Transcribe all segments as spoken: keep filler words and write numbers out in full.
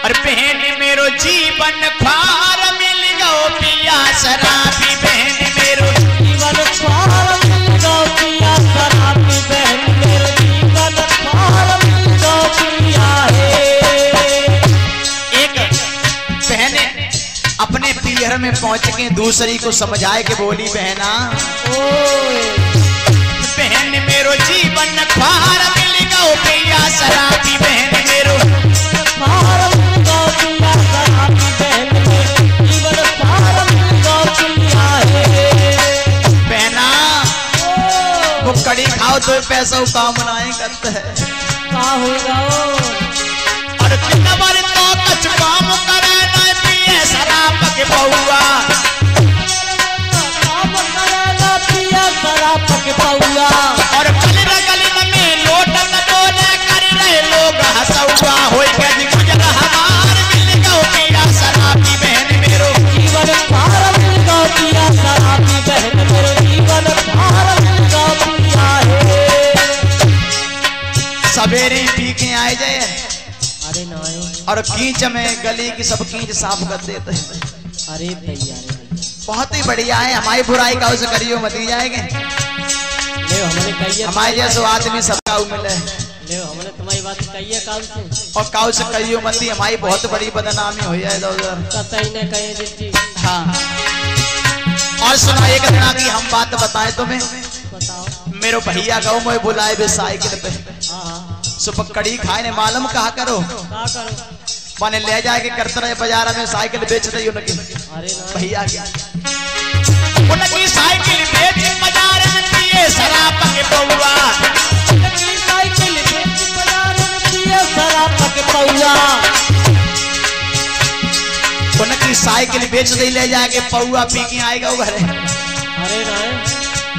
और बहन मेरो जीवन ख्वार मिल गो पिया शराबी, बहन मेरो जीवन ख्वार मिल गो पिया शराबी, बहन मेरो जीवन ख्वार मिल गो पिया है। एक बहन अपने पियर में पहुंच के दूसरी को समझाए के बोली, बहना बहन मेरो जीवन ख्वार मिल गो पिया शराबी, बहन मेरो ख्वार मिल गो पिया शराबी, बहन मेरो जीवन ख्वार मिल गो पिया है। बहना वो कड़ी खाओ तो पैसा काम बनाए करते है का होगा और कितवर तो कछ काम करे न पिए शराब के पौआ, काम करे न पिया शराब के पौआ, और गली गली में लोट डोले कर रहे लोग हंसौआ, होई के गुजर हमार मिल गो पिया शराबी, बहन मेरो जीवन ख्वार मिल गो पिया शराबी, बहन मेरो जीवन ख्वार मिल गो पिया है। सवेरे पी के आए जाए अरे नहीं, और कीच में गली की सब कीच साफ कर देते हैं। अरे भैया बहुत ही बढ़िया है, हमारी बुराई का उसे करियो मत ही जाएंगे, ले हमने कहिए हमारे जैसे आदमी सबका मिले, ले हमने तुम्हारी बात कहिए काल से, और काउ से कहियो मत ही, हमारी बहुत बड़ी बदनामी हो जाए उधर। कतई न कहे जी। हाँ, और सुना एक दिन की हम बात बताए तुम्हें, बताओ। मेरो भैया गाँव में बुलाए बे साइकिल पे, हाँ सुबह कड़ी खाए ने मालूम कहा करो, का करो, माने ले जाके करते रहे बाजार में साइकिल बेच रही उनकी अरे भैया की, उनकी साइकिल बेच बाजार में पिए शराब के पौआ, उनकी साइकिल बेच बाजार में पिए शराब के पौआ, उनकी साइकिल बेच दे ले जाके पौआ पी के आएगा वो घरे। अरे नहीं,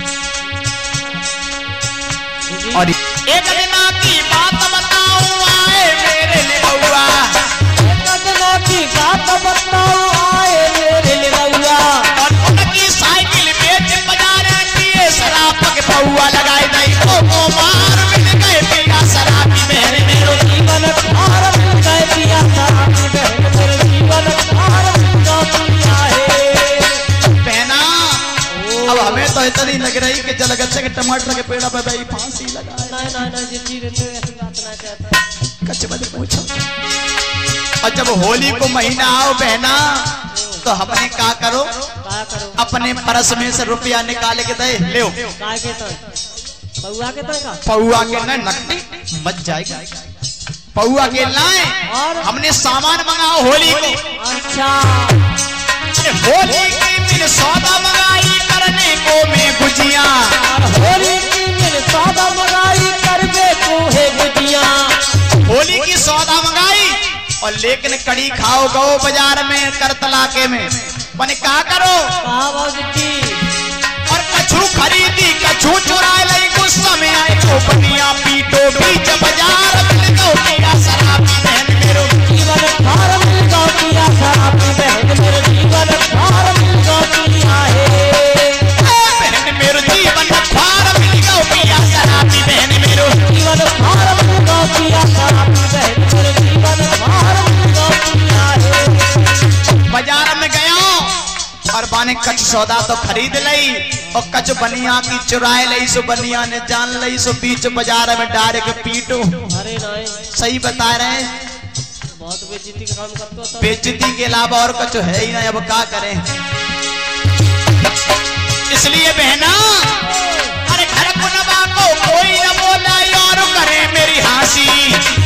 और एक दिन की बात बताऊं आए मेरे लिए बउआ, एक दिन की बात बताओ आए मेरे लिए बउआ, और उनकी साइकिल बेच बाजार में पिए शराब के पौआ लगाए नहीं तो को मार मिल गए पिया शराबी, बहन मेरो जीवन ख्वार मिल गए पिया शराबी, बहन मेरो जीवन ख्वार मिल गो पिया है। बहना अब हमें तो इतनी लग रही कि जलगच्चे के टमाटर के पेड़ पे भाई फांसी लगाए। नहीं नहीं नहीं जिंदगी रहते ऐसी बात ना चाहता, कच्चे बदे पूछो। और जब होली को महीना आओ बहना तो हमने क्या करो, का करो, अपने परस में से रुपया निकाल के दे ले का के तो पौआ के तो का पौआ के न नकदी मच जाएगा, पौआ के लाए और हमने सामान मंगाओ होली को, अच्छा होली की दिन सौदा मंगाई करने को मैं गुजिया, होली की मिल सौदा मंगाई करबे को है गुजिया, होली की सौदा मंगाई और लेकिन कड़ी खाओ गो बाजार में करतलाके में बने क्या करो, जी और कछु खरीदी कछु चुराए लई गुस्सा में आए को बनिया पीटो बीच बाजार मिल गो पिया शराबी, बहन मेरो जीवन ख्वार मिल गो पिया शराबी, बहन मेरो जीवन ख्वार मिल गो पिया है। बहन मेरो जीवन ख्वार मिल गो पिया शराबी, बहन मेरो जीवन ख्वार मिल गो पिया शराबी, बहन मेरो जीवन ख्वार मिल गो पिया है। बाजार में गया और बाने कच सौदा तो खरीद लई और कच बनिया की चुराए लई, सो बनिया ने जान लई, सो बीच बाजार में डायरेक्ट पीटो। अरे नहीं, सही बता रहे हैं, बहुत बेइज्जती का काम करते हो तो। बेइज्जती के अलावा और कुछ है ही नहीं, अब क्या करें। इसलिए बहना अरे घर को नवा को कोई न बोला और करे मेरी हंसी,